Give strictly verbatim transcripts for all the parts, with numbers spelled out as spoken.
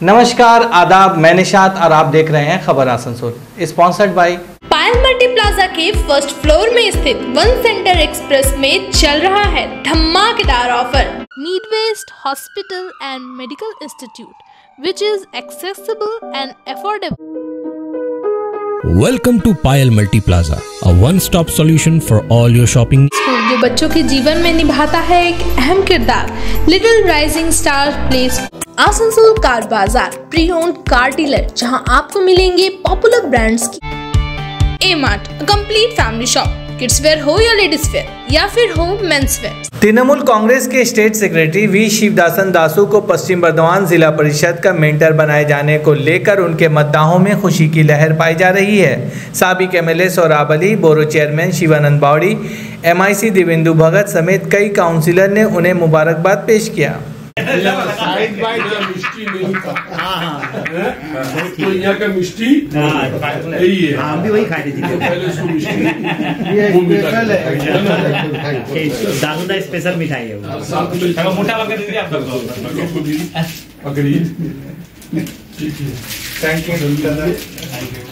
नमस्कार, आदाब, मैं निशात और आप देख रहे हैं खबर Asansol, sponsored by Payal multi plaza के फर्स्ट फ्लोर में स्थित वन सेंटर एक्सप्रेस में चल रहा है धमाकेदार offer. Need west hospital and medical institute which is accessible and affordable. Welcome to Payal Multi Plaza, a one-stop solution for all your shopping. School जो बच्चों के जीवन में निभाता है एक अहम किरदार, little rising star place Asansol car Bazaar, pre owned car dealer, जहां आपको मिलेंगे पॉपुलर ब्रांड्स की A mart, complete family shop, kids wear हो या लेडीज वेयर या फिर हो मेंस वेयर। तृणमूल कांग्रेस के state secretary V Sivadasan Dasu को पश्चिम बर्धमान जिला परिषद का मेंटर बनाए जाने को लेकर उनके मतदाताओं में खुशी की लहर पाई जा रही है। साबिक MLA Sohrab Ali, borough chairman Shivanand Bawri, MIC Divyendu भगत समेत कई काउंसिलर ने उन्हें मुबारकबाद पेश किया। साइड बाय मिष्टी नहीं था। हाँ हाँ तो यहाँ का मिष्टी यही है। हम भी वही खाए थे पहले उसको मिष्टी ये स्पेशल है, दाऊदा स्पेशल मिठाई है वो। साथ में मोटा लगा दीजिए आप लोग पकड़िए। ठीक है, थैंक यू।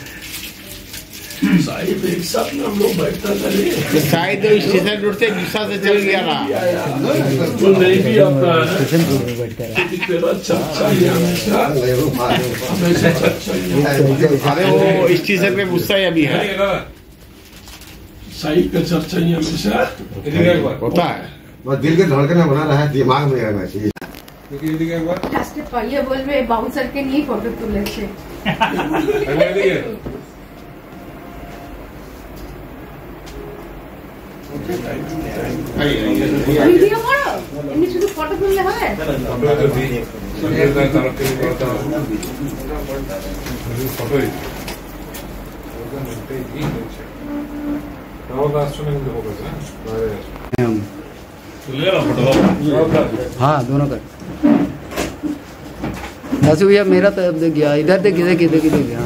शायद एक साथ में हम लोग बैठता था, शायद स्टेशन रोड से गुस्सा से चल गया ना, तो नहीं भी आता है स्टेशन रोड पे बैठ कर तेरा चाचा हमेशा हमेशा चाचा। अरे वो स्टेशन पे गुस्सा ही अभी है, शाही का चर्चा ही हमेशा होता है। बस दिल के धड़कन बना रहा है, दिमाग में रहना चाहिए। ये बोल रहे बाउंसर के नहीं फोटो तुले से ভিডিও করো, এমনি শুধু ফটো তুললে হবে? আমরা তো দিই সরকারের তরফ থেকে করতে হবে ফটোই ওখানে এই হচ্ছে রাহুল দাস শুনে কিন্তু হবে না ले लो फोटो। हाँ दोनों का दासू भैया मेरा तो अब गया इधर से किधर किधर किधर गया।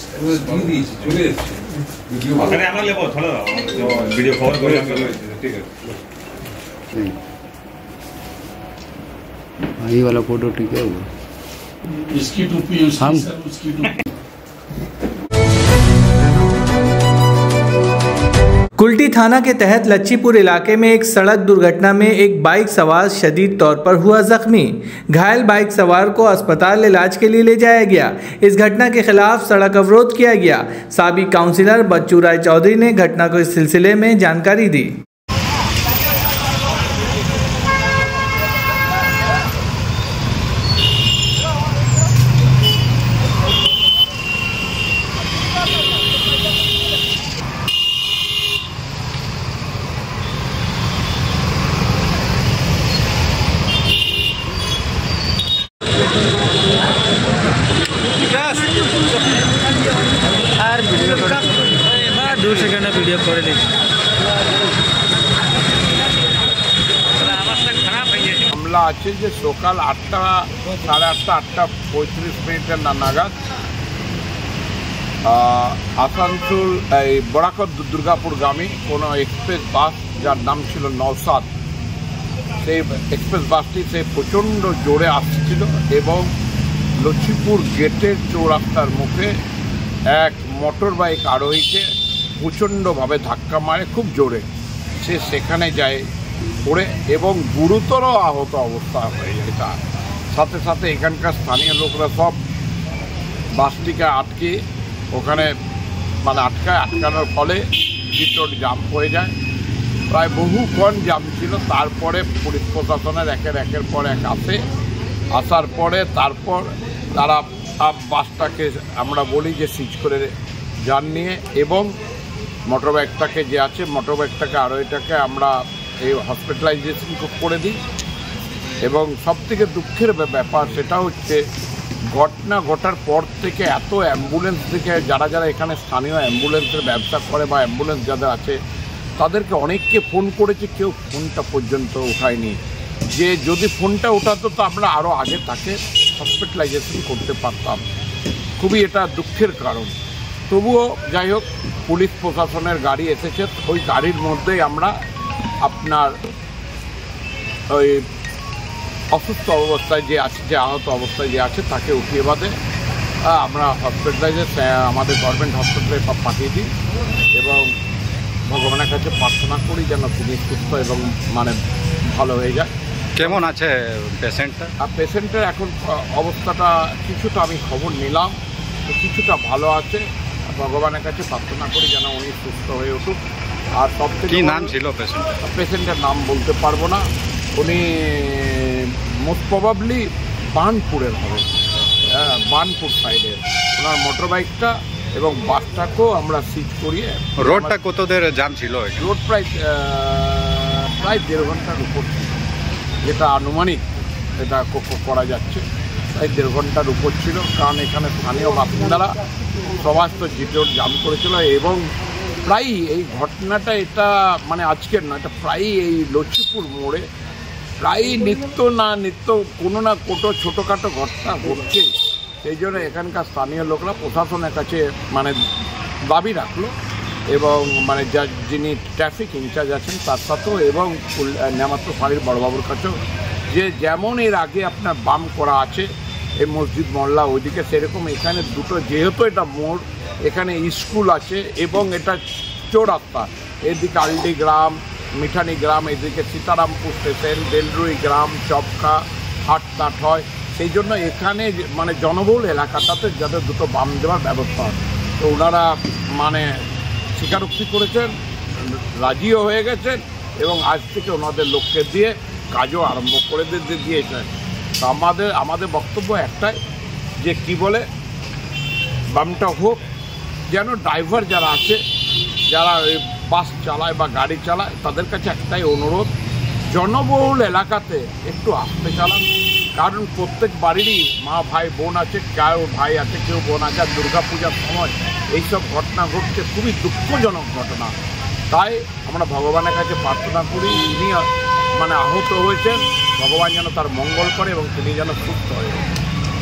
अरे আমরা लेबो थोड़ा वीडियो कवर করে আমরা ठीक है। ये वाला फोटो ठीक है वो इसकी टोपी उसकी सर उसकी टोपी। कुल्टी थाना के तहत लच्छीपुर इलाके में एक सड़क दुर्घटना में एक बाइक सवार शदीद तौर पर हुआ जख्मी। घायल बाइक सवार को अस्पताल इलाज के लिए ले जाया गया। इस घटना के खिलाफ सड़क अवरोध किया गया। साबिक काउंसिलर बच्चू राय चौधरी ने घटना को इस सिलसिले में जानकारी दी। দু সেকেন্ড ভিডিও করে দিচ্ছি। মামলা আছে যে সকাল আটটা সাড়ে আটটা আটটা পঁয়ত্রিশ মিনিটের নাগাদ আসানসোল এই বরাকত দুর্গাপুরগামী কোনো এক্সপ্রেস বাস যার নাম ছিল নওসাদ, সেই এক্সপ্রেস বাসটি সে প্রচণ্ড জোরে আসছিল এবং লচ্ছিপুর গেটের চৌরাস্তার মুখে এক মোটর বাইক আরোহীকে প্রচণ্ডভাবে ধাক্কা মারে খুব জোরে। সে সেখানে যায় পড়ে এবং গুরুতর আহত অবস্থা হয়ে যায়। তার সাথে সাথে এখানকার স্থানীয় লোকরা সব বাসটিকে আটকে ওখানে মানে আটকায়, আটকানোর ফলে ভিতর জাম হয়ে যায়। প্রায় বহুক্ষণ জাম ছিল। তারপরে পুলিশ প্রশাসনের একের একের পর এক আসে, আসার পরে তারপর তারা বাসটাকে আমরা বলি যে সিজ করে যান নিয়ে এবং মোটর বাইকটাকে যে আছে মোটর বাইকটাকে আরোহীটাকে আমরা এই হসপিটালাইজেশন করে দিই। এবং সবথেকে দুঃখের ব্যাপার সেটা হচ্ছে ঘটনা ঘটার পর থেকে এত অ্যাম্বুলেন্স থেকে যারা যারা এখানে স্থানীয় অ্যাম্বুলেন্সের ব্যবসা করে বা অ্যাম্বুলেন্স যাদের আছে তাদেরকে অনেককে ফোন করেছে, কেউ ফোনটা পর্যন্ত উঠায়নি। যে যদি ফোনটা ওঠাতো তো আমরা আরও আগে তাকে হসপিটালাইজেশন করতে পারতাম। খুবই এটা দুঃখের কারণ। তবুও যাই হোক, পুলিশ প্রশাসনের গাড়ি এসেছে, ওই গাড়ির মধ্যেই আমরা আপনার ওই অসুস্থ অবস্থায় যে আছে, যে আহত অবস্থায় যে আছে তাকে উঠিয়ে বাদে আমরা হসপিটালাইজে আমাদের গভর্নমেন্ট হসপিটালে পাঠিয়ে দিই এবং ভগবানের কাছে প্রার্থনা করি যেন তিনি সুস্থ এবং মানে ভালো হয়ে যায়। কেমন আছে পেশেন্টটা? আর পেশেন্টের এখন অবস্থাটা কিছুটা আমি খবর নিলাম, কিছুটা ভালো আছে। ভগবানের কাছে প্রার্থনা করি যেন উনি সুস্থ হয়ে উঠুক। আর সব থেকে কী নাম ছিল পেশেন্টের? পেশেন্টের নাম বলতে পারবো না, উনি মোস্ট প্রবাবলি বার্নপুরের হবে, হ্যাঁ বার্নপুর সাইডের। ওনার মোটর বাইকটা এবং বাসটাকেও আমরা সিজ করিয়ে। রোডটা কত দের জাম ছিল? রোড প্রায় প্রায় দেড় ঘন্টার উপর, যেটা আনুমানিক এটা করা যাচ্ছে, প্রায় দেড় ঘন্টার উপর ছিল। কারণ এখানে স্থানীয় বাসিন্দারা সবাই তো জিপি রোড জাম করেছিল এবং প্রায়ই এই ঘটনাটা এটা মানে আজকের না, এটা প্রায়ই এই লক্ষ্মীপুর মোড়ে প্রায়ই নিত্য না নিত্য কোনো না কোনো ছোটোখাটো ঘটনা ঘটছে। সেই জন্য এখানকার স্থানীয় লোকরা প্রশাসনের কাছে মানে দাবি রাখলো এবং মানে যা যিনি ট্রাফিক ইনচার্জ আছেন তার সাথেও এবং নেমাত্র ফাঁড়ির বড়বাবুর কাছেও, যে যেমন এর আগে আপনার বাম করা আছে এই মসজিদ মহল্লা ওইদিকে, সেরকম এখানে দুটো, যেহেতু এটা মোড়, এখানে স্কুল আছে এবং এটা চৌরাস্তা, এদিকে আলডি গ্রাম, মিঠানি গ্রাম, এদিকে সীতারামপুর স্টেশন, বেলরুই গ্রাম, চপকা, হাটটাট হয়। সেই জন্য এখানে মানে জনবহুল এলাকাটাতে যাতে দুটো বাম দেওয়ার ব্যবস্থা হয়, তো ওনারা মানে স্বীকারোক্তি করেছেন, রাজিও হয়ে গেছেন এবং আজ থেকে ওনাদের লোককে দিয়ে কাজও আরম্ভ করে দিয়েছেন। তো আমাদের আমাদের বক্তব্য একটাই, যে কি বলে বামটা হোক, যেন ড্রাইভার যারা আছে, যারা বাস চালায় বা গাড়ি চালায়, তাদের কাছে একটাই অনুরোধ, জনবহুল এলাকাতে একটু আস্তে চালান। কারণ প্রত্যেক বাড়িরই মা ভাই বোন আছে, কেউ ভাই আছে, কেউ বোন আছে। আর দুর্গা পূজার সময় এইসব ঘটনা ঘটছে, খুবই দুঃখজনক ঘটনা। তাই আমরা ভগবানের কাছে প্রার্থনা করি, তিনি মানে আহত হয়েছেন, ভগবান যেন তার মঙ্গল করে এবং তিনি যেন সুস্থ হয়ে ওঠেন।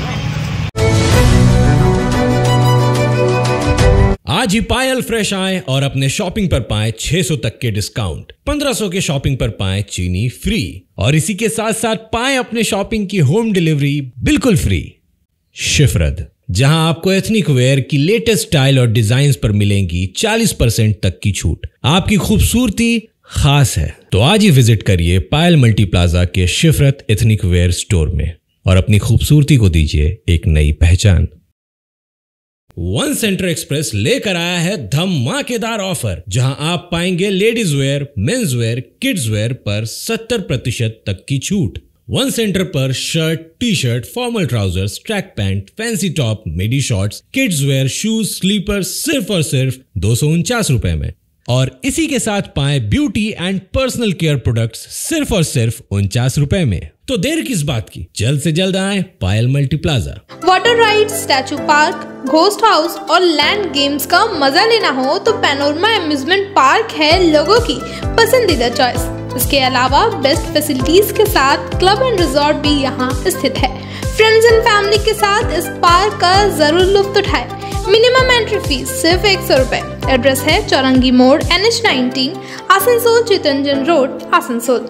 आज ही पायल फ्रेश आए और अपने शॉपिंग पर पाएं छह सौ तक के डिस्काउंट, पंद्रह सौ के शॉपिंग पर पाएं चीनी फ्री और इसी के साथ साथ पाएं अपने शॉपिंग की होम डिलीवरी बिल्कुल फ्री। शिफरद, जहां आपको एथनिक वेयर की लेटेस्ट स्टाइल और डिजाइन पर मिलेंगी चालीस परसेंट तक की छूट। आपकी खूबसूरती खास है तो आज ही विजिट करिए पायल मल्टी प्लाजा के शिफरत एथनिक वेयर स्टोर में और अपनी खूबसूरती को दीजिए एक नई पहचान। वन सेंटर एक्सप्रेस लेकर आया है धमाकेदार ऑफर, जहां आप पाएंगे ladies wear, men's wear, kids wear पर सत्तर प्रतिशत तक की छूट। वन सेंटर पर shirt, T shirt, formal trousers, track pant, fancy top, midi shorts, kids wear, shoes, slipper सिर्फ और सिर्फ दो सौ उनचास रुपए में। और इसी के साथ पाएं beauty and personal care products सिर्फ और सिर्फ उनचास रुपए में। तो देर किस बात की, जल्द से जल्द आए Payal multi plaza. Water ride, statue park, ghost house और लैंड गेम्स का मजा लेना हो तो पैनोरमा एम्यूजमेंट पार्क है लोगों की पसंदीदा चॉइस। इसके अलावा बेस्ट फैसिलिटीज के साथ क्लब एंड रिजॉर्ट भी यहाँ स्थित है। फ्रेंड्स एंड फैमिली के साथ इस पार्क का जरूर लुत्फ उठाए। मिनिमम एंट्री फीस सिर्फ एक सौ रुपए। एड्रेस है Chowrangi Mor, N H nineteen, Asansol, Chittaranjan road, Asansol.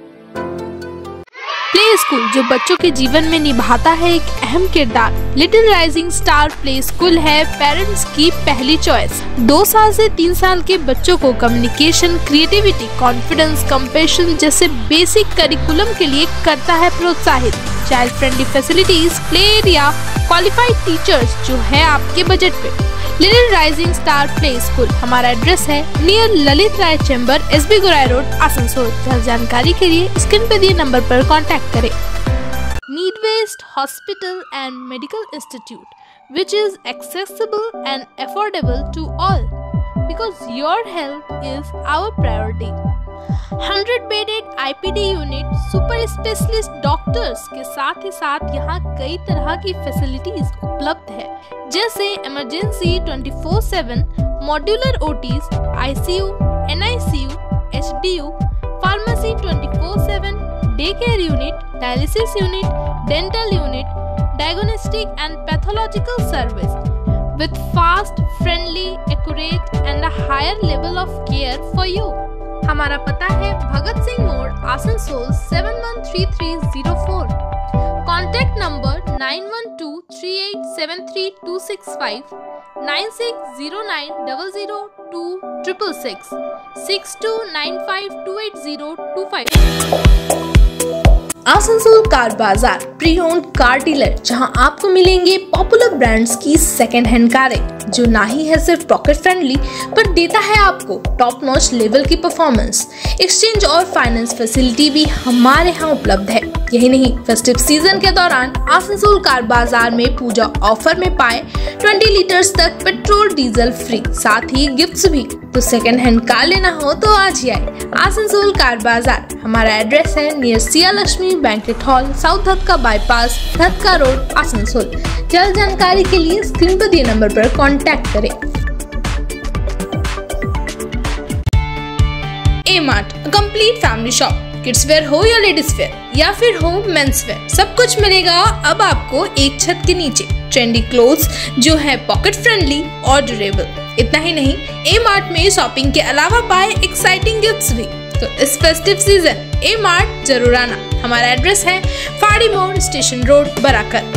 Play school जो बच्चों के जीवन में निभाता है एक अहम किरदार। Little rising star play school है पेरेंट्स की पहली चॉइस। दो साल से तीन साल के बच्चों को कम्युनिकेशन, क्रिएटिविटी, कॉन्फिडेंस, कंपैशन जैसे बेसिक करिकुलम के लिए करता है प्रोत्साहित। Child friendly facilities, play area, qualified teachers जो है आपके बजट पे। Little rising star play school, हमारा एड्रेस है near Lalit Rai chamber, S B Gorai road, Asansol. जानकारी के लिए स्क्रीन पर दिए नंबर पर कांटेक्ट करें। Need west hospital and medical institute, which is accessible and affordable to all because your health is our priority. one hundred bedded I P D unit, super specialist doctors के साथ ही साथ यहाँ कई तरह की फैसिलिटीज उपलब्ध है, जैसे emergency twenty four seven, modular OTs, ICU, NICU, HDU, pharmacy twenty four seven, day care unit, dialysis unit, dental unit, diagnostic and pathological service with fast, friendly, accurate and a higher level of care for you. हमारा पता है Bhagat Singh Mor, Asansol seven one three three zero four. Contact number nine one two three eight seven three two six five, nine six zero nine double zero two triple six, six two nine five two eight zero two five. Asansol car Bazaar pre owned car dealer, जहां आपको मिलेंगे popular brands की second hand कारें, जो ना ही है सिर्फ pocket friendly पर देता है आपको टॉप नॉच लेवल की परफॉर्मेंस। एक्सचेंज और फाइनेंस फैसिलिटी भी हमारे यहाँ उपलब्ध है। यही नहीं, फेस्टिव सीजन के दौरान आसनसोल कार बाजार में पूजा ऑफर में पाए बीस लीटर्स तक पेट्रोल डीजल फ्री, साथ ही गिफ्ट्स भी। तो सेकेंड हैंड कार लेना हो तो आज ही आए आसनसोल कार बाजार। हमारा एड्रेस है near Siya Lakshmi banquet hall, south Dhakka bypass, Dhakka road, Asansol. जल्द जानकारी के लिए स्क्रीन पर दिए नंबर पर कांटेक्ट करें। A mart, complete family shop. Kids wear हो या लेडीज वेयर या फिर हो मेंस वेयर, सब कुछ मिलेगा अब आपको एक छत के नीचे। ट्रेंडी क्लोथ्स जो है पॉकेट फ्रेंडली और ड्यूरेबल। इतना ही नहीं, ए मार्ट में शॉपिंग के अलावा पाए एक्साइटिंग गिफ्ट्स भी। तो इस फेस्टिव सीजन ए मार्ट जरूर आना। हमारा एड्रेस है फाड़ी मोड़, स्टेशन रोड, बराकर।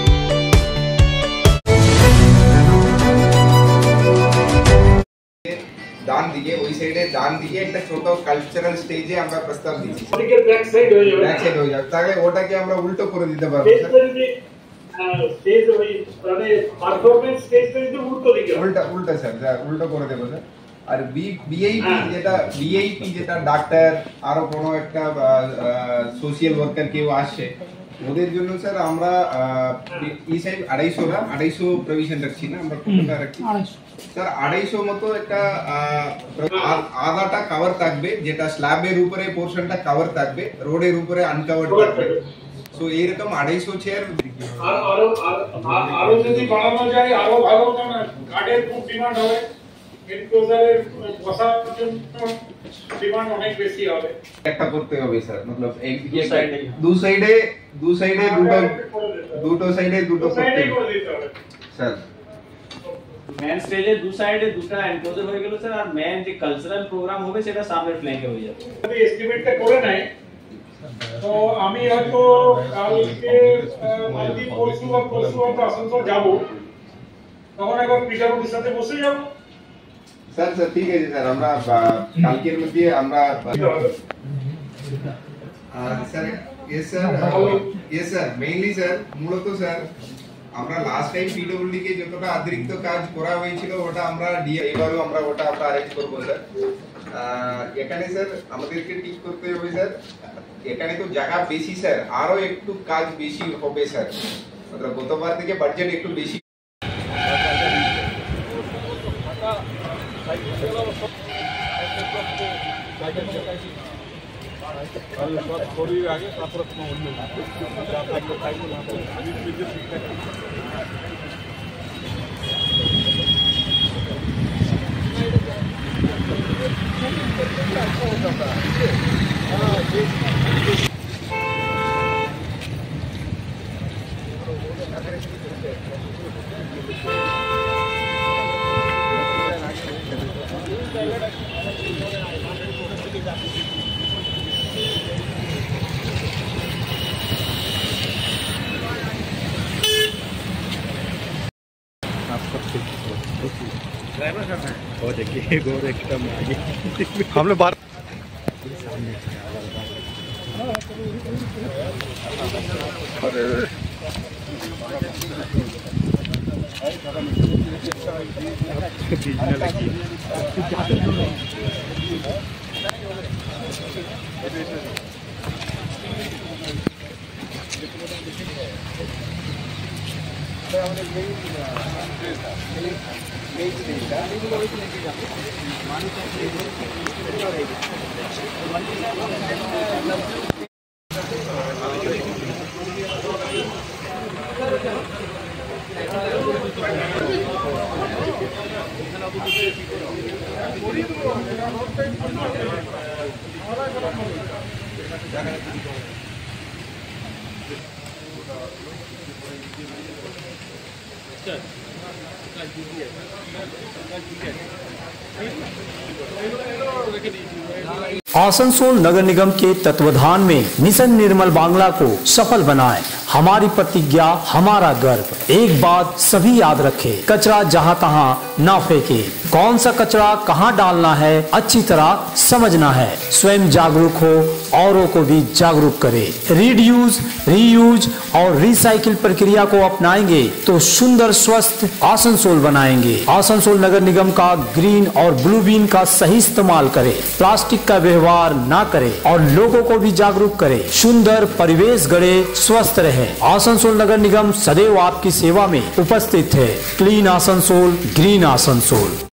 দান দিকে ওই সাইডে দান দিকে একটা ছোট কালচারাল স্টেজে আমরা প্রস্তাব দিয়েছি। ওদিকে ব্যাক সাইড হয়ে যাবে, ব্যাক সাইড হয়ে যাবে, তাহলে ওটাকে আমরা উল্টো করে দিতে পারবো স্যার। স্টেজ ওই মানে পারফরম্যান্স স্টেজটা যদি উল্টো দিকে উল্টা উল্টা স্যার, যা উল্টো করে দেব স্যার। আর বি বিআইপি যেটা বিআইপি যেটা ডাক্তার আর কোনো একটা সোশ্যাল ওয়ার্কার কেউ আসে, ওদের জন্য স্যার আমরা এই সাইড আড়াইশো না আড়াইশো প্রভিশন রাখছি না, আমরা কতটা রাখছি স্যার? আড়াইশো মতো একটা আধাটা কভার থাকবে, যেটা স্ল্যাবের উপরে পোর্শনটা কভার থাকবে, রোডের উপরে আনকভার্ড থাকবে। সো এইরকম আড়াইশো চেয়ার আর আরো আরো যদি বাড়ানো যায় আরো ভালো, কারণ কার্ডের খুব ডিমান্ড হবে, এনক্লোজারের বসার জন্য ডিমান্ড অনেক বেশি হবে। একটা করতে হবে স্যার, मतलब एक साइड दो সাইডে দু সাইডে দুটো দুটো সাইডে দুটো করতে হবে স্যার। মেন স্টেজে দু সাইডে দুটো এনক্লোজার হয়ে গেল স্যার, আর মেন যে কালচারাল প্রোগ্রাম হবে সেটা সামনের ফ্ল্যাঙ্কে হয়ে যাবে। যদি এস্টিমেটটা করে নাই তো আমি হয়তো কালকে কালকে পরশু বা পরশু আমরা আসানসোল যাব, তখন একবার পিটারুর সাথে বসে যাব স্যার। স্যার ঠিক আছে স্যার, আমরা কালকের মধ্যে আমরা আর sir yes sir yes sir mainly sir মূলত স্যার আমরা লাস্ট টাইম পিডব্লিউডি কে যতটা অতিরিক্ত কাজ করা হয়েছিল ওটা আমরা এইভাবে আমরা ওটা আমরা অ্যারেঞ্জ করব স্যার। এখানে স্যার আমাদেরকে ঠিক করতে হবে স্যার, এখানে তো জায়গা বেশি স্যার, আরো একটু কাজ বেশি হবে স্যার, मतलब গতবার থেকে বাজেট একটু বেশি। শরীর আগে তারপরে কোনো অন্য वो देखिए गोर एकदम आगे हम लोग बाहर आसनसोल नगर निगम के तत्वाधान में मिशन निर्मल बांग्ला को सफल बनाएं। हमारी प्रतिज्ञा, हमारा गर्व। एक बात सभी याद रखें, कचरा जहाँ तहाँ ना फेंके। कौन सा कचरा कहाँ डालना है अच्छी तरह समझना है। स्वयं जागरूक हो, औरों को भी जागरूक करें। रीड्यूज, रीयूज और रिसाइकिल प्रक्रिया को अपनाएंगे तो सुंदर स्वस्थ आसनसोल बनाएंगे। आसनसोल नगर निगम का ग्रीन और ब्लू बीन का सही इस्तेमाल करें। प्लास्टिक का व्यवहार ना करें और लोगों को भी जागरूक करें। सुंदर परिवेश गढ़े, स्वस्थ रहे। आसनसोल नगर निगम सदैव आपकी सेवा में उपस्थित है। Clean Asansol, green Asansol.